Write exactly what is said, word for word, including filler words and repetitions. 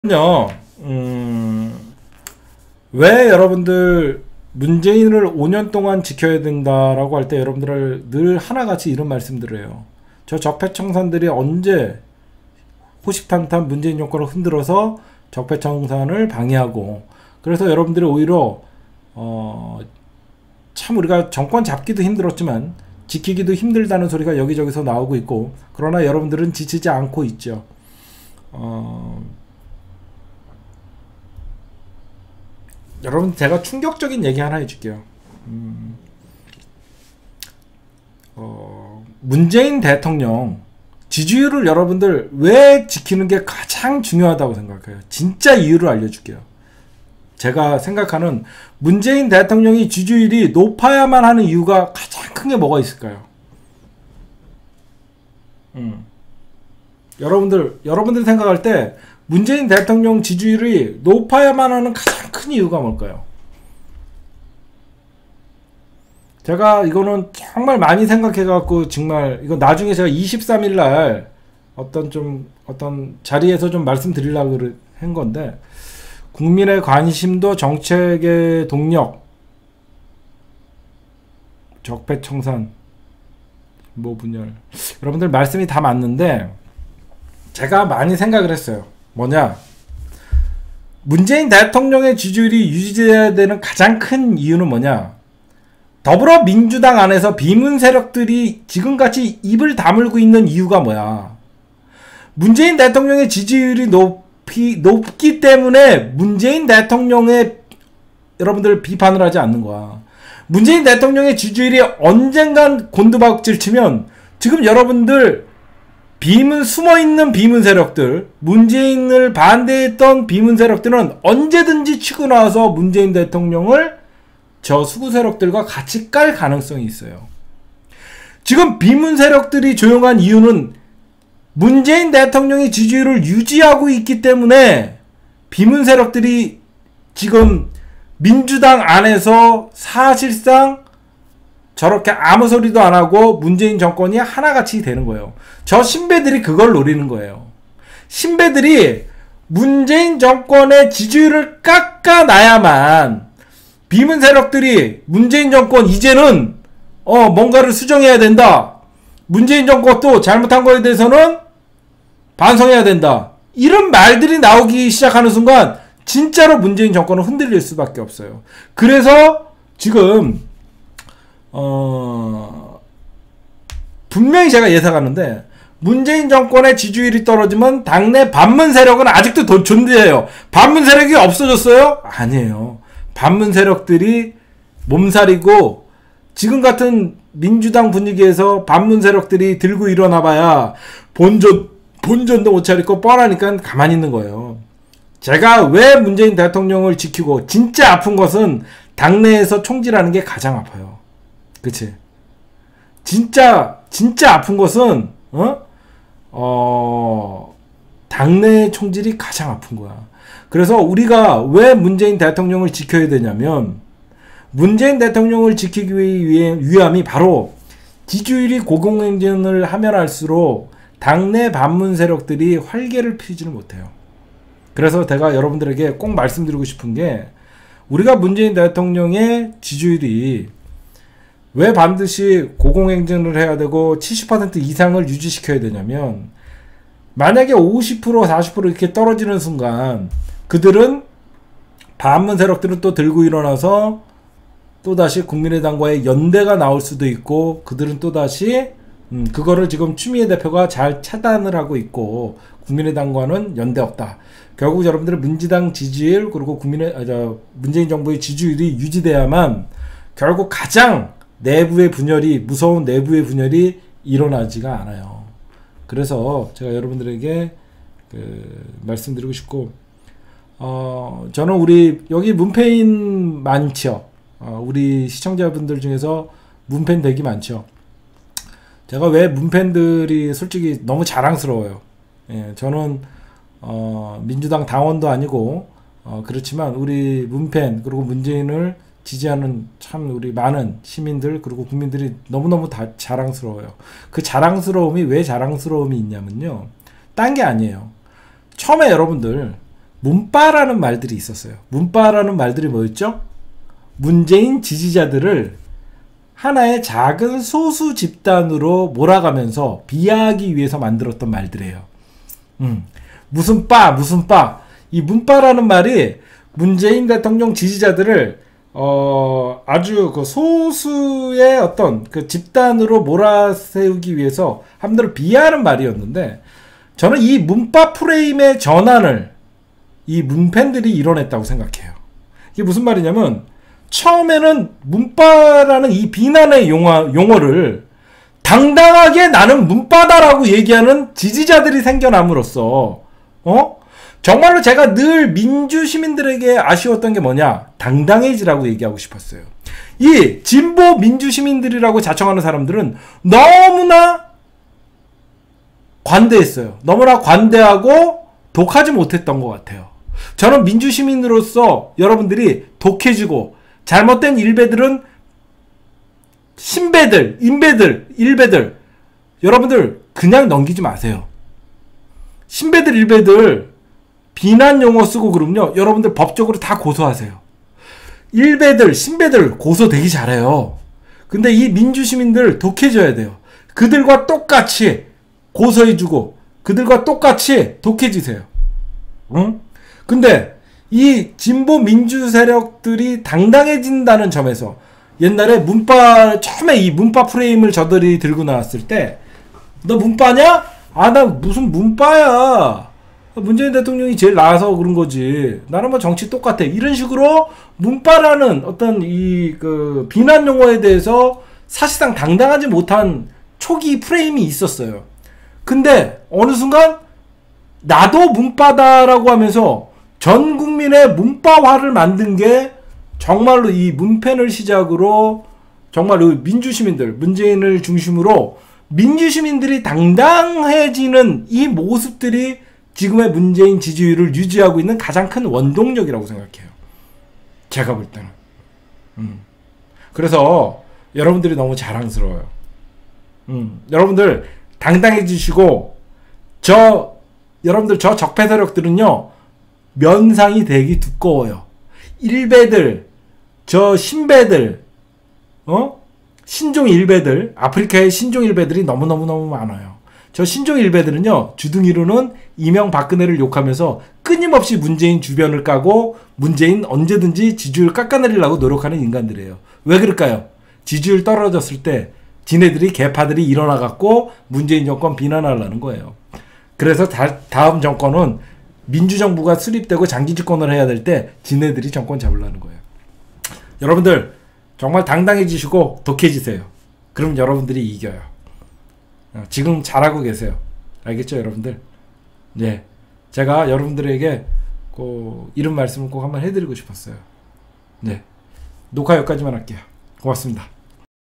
요, 음, 왜 여러분들 문재인을 오 년 동안 지켜야 된다라고 할 때 여러분들을 늘 하나같이 이런 말씀드려요. 저 적폐청산들이 언제 호식탄탄 문재인 정권을 흔들어서 적폐청산을 방해하고, 그래서 여러분들이 오히려 어, 참 우리가 정권 잡기도 힘들었지만 지키기도 힘들다는 소리가 여기저기서 나오고 있고, 그러나 여러분들은 지치지 않고 있죠. 어, 여러분, 제가 충격적인 얘기 하나 해줄게요. 음, 어, 문재인 대통령 지지율을 여러분들 왜 지키는 게 가장 중요하다고 생각해요? 진짜 이유를 알려줄게요. 제가 생각하는 문재인 대통령이 지지율이 높아야만 하는 이유가 가장 큰 게 뭐가 있을까요? 음. 여러분들, 여러분들 생각할 때 문재인 대통령 지지율이 높아야만 하는 가장 큰 이유가 뭘까요? 제가 이거는 정말 많이 생각해갖고, 정말 이거 나중에 제가 이십삼 일 날 어떤 좀 어떤 자리에서 좀 말씀드리려고 한 건데, 국민의 관심도 정책의 동력, 적폐청산, 뭐 분열, 여러분들 말씀이 다 맞는데 제가 많이 생각을 했어요. 뭐냐, 문재인 대통령의 지지율이 유지돼야 되는 가장 큰 이유는 뭐냐, 더불어민주당 안에서 비문 세력들이 지금같이 입을 다물고 있는 이유가 뭐야. 문재인 대통령의 지지율이 높이, 높기 때문에 문재인 대통령의 여러분들 비판을 하지 않는 거야. 문재인 대통령의 지지율이 언젠간 곤두박질 치면 지금 여러분들 비문, 숨어있는 비문 세력들, 문재인을 반대했던 비문 세력들은 언제든지 치고 나와서 문재인 대통령을 저 수구 세력들과 같이 깔 가능성이 있어요. 지금 비문 세력들이 조용한 이유는 문재인 대통령이 지지율을 유지하고 있기 때문에 비문 세력들이 지금 민주당 안에서 사실상 저렇게 아무 소리도 안 하고 문재인 정권이 하나같이 되는 거예요. 저 신배들이 그걸 노리는 거예요. 신배들이 문재인 정권의 지지율을 깎아놔야만 비문 세력들이 문재인 정권 이제는 어 뭔가를 수정해야 된다. 문재인 정권도 잘못한 거에 대해서는 반성해야 된다. 이런 말들이 나오기 시작하는 순간 진짜로 문재인 정권은 흔들릴 수밖에 없어요. 그래서 지금 어, 분명히 제가 예상하는데, 문재인 정권의 지지율이 떨어지면 당내 반문 세력은 아직도 더 존재해요. 반문 세력이 없어졌어요? 아니에요. 반문 세력들이 몸살이고, 지금 같은 민주당 분위기에서 반문 세력들이 들고 일어나봐야 본전, 본전도 못 차리고 뻔하니까 가만히 있는 거예요. 제가 왜 문재인 대통령을 지키고, 진짜 아픈 것은 당내에서 총질하는 게 가장 아파요. 그치? 진짜, 진짜 아픈 것은, 어? 어, 당내 총질이 가장 아픈 거야. 그래서 우리가 왜 문재인 대통령을 지켜야 되냐면, 문재인 대통령을 지키기 위해, 위함이 바로 지지율이 고공행진을 하면 할수록 당내 반문 세력들이 활개를 피우지를 못해요. 그래서 제가 여러분들에게 꼭 말씀드리고 싶은 게, 우리가 문재인 대통령의 지지율이 왜 반드시 고공행진을 해야 되고 칠십 퍼센트 이상을 유지시켜야 되냐면, 만약에 오십 퍼센트 사십 퍼센트 이렇게 떨어지는 순간 그들은, 반문 세력들은 또 들고 일어나서 또다시 국민의당과의 연대가 나올 수도 있고, 그들은 또다시 음, 그거를 지금 추미애 대표가 잘 차단을 하고 있고, 국민의당과는 연대 없다. 결국 여러분들의 민주당 지지율, 그리고 국민의 아, 저, 문재인 정부의 지지율이 유지돼야만 결국 가장 내부의 분열이, 무서운 내부의 분열이 일어나지가 않아요. 그래서 제가 여러분들에게 그 말씀드리고 싶고, 어, 저는 우리 여기 문패인 많죠. 어, 우리 시청자분들 중에서 문패인 되게 많죠. 제가 왜 문패인들이 솔직히 너무 자랑스러워요. 예, 저는 어, 민주당 당원도 아니고 어, 그렇지만 우리 문패인, 그리고 문재인을 지지하는 참 우리 많은 시민들, 그리고 국민들이 너무너무 다 자랑스러워요. 그 자랑스러움이 왜 자랑스러움이 있냐면요, 딴 게 아니에요. 처음에 여러분들 문빠라는 말들이 있었어요. 문빠라는 말들이 뭐였죠? 문재인 지지자들을 하나의 작은 소수 집단으로 몰아가면서 비하하기 위해서 만들었던 말들이에요. 음, 무슨 빠, 무슨 빠. 이 문빠라는 말이 문재인 대통령 지지자들을 어, 아주 그 소수의 어떤 그 집단으로 몰아세우기 위해서 함부로 비하하는 말이었는데, 저는 이 문빠 프레임의 전환을 이 문팬들이 이뤄냈다고 생각해요. 이게 무슨 말이냐면, 처음에는 문빠라는 이 비난의 용어, 용어를 당당하게 나는 문빠다라고 얘기하는 지지자들이 생겨남으로써, 어? 정말로 제가 늘 민주 시민들에게 아쉬웠던 게 뭐냐? 당당해지라고 얘기하고 싶었어요. 이 진보 민주 시민들이라고 자청하는 사람들은 너무나 관대했어요. 너무나 관대하고 독하지 못했던 것 같아요. 저는 민주 시민으로서 여러분들이 독해지고 잘못된 일배들은 신배들, 인배들, 일배들, 여러분들 그냥 넘기지 마세요. 신배들, 일배들 비난 용어 쓰고 그러면요, 여러분들 법적으로 다 고소하세요. 일배들, 신배들 고소 되게 잘해요. 근데 이 민주시민들 독해져야 돼요. 그들과 똑같이 고소해주고 그들과 똑같이 독해지세요. 응? 근데 이 진보 민주 세력들이 당당해진다는 점에서, 옛날에 문빠, 처음에 이 문빠 프레임을 저들이 들고 나왔을 때, 너 문빠냐? 아, 나 무슨 문빠야. 문재인 대통령이 제일 나아서 그런 거지. 나는 뭐 정치 똑같아. 이런 식으로 문빠라는 어떤 이 그 비난 용어에 대해서 사실상 당당하지 못한 초기 프레임이 있었어요. 근데 어느 순간 나도 문빠다라고 하면서 전 국민의 문빠화를 만든 게 정말로 이 문팬을 시작으로 정말로 민주시민들, 문재인을 중심으로 민주시민들이 당당해지는 이 모습들이 지금의 문재인 지지율을 유지하고 있는 가장 큰 원동력이라고 생각해요. 제가 볼 때는. 음. 그래서 여러분들이 너무 자랑스러워요. 음. 여러분들 당당해지시고, 저 여러분들 저 적폐 세력들은요, 면상이 되게 두꺼워요. 일배들, 저 신배들, 어? 신종 일배들, 아프리카의 신종 일배들이 너무너무너무 많아요. 저 신종 일배들은요, 주둥이로는 이명박근혜를 욕하면서 끊임없이 문재인 주변을 까고 문재인 언제든지 지지율 깎아내리려고 노력하는 인간들이에요. 왜 그럴까요? 지지율 떨어졌을 때 지네들이 개파들이 일어나갖고 문재인 정권 비난하려는 거예요. 그래서 다, 다음 정권은 민주정부가 수립되고 장기 집권을 해야 될 때 지네들이 정권 잡으려는 거예요. 여러분들 정말 당당해지시고 독해지세요. 그럼 여러분들이 이겨요. 지금 잘하고 계세요. 알겠죠, 여러분들? 네, 제가 여러분들에게 그 이런 말씀을 꼭 한번 해드리고 싶었어요. 네, 녹화 여기까지만 할게요. 고맙습니다.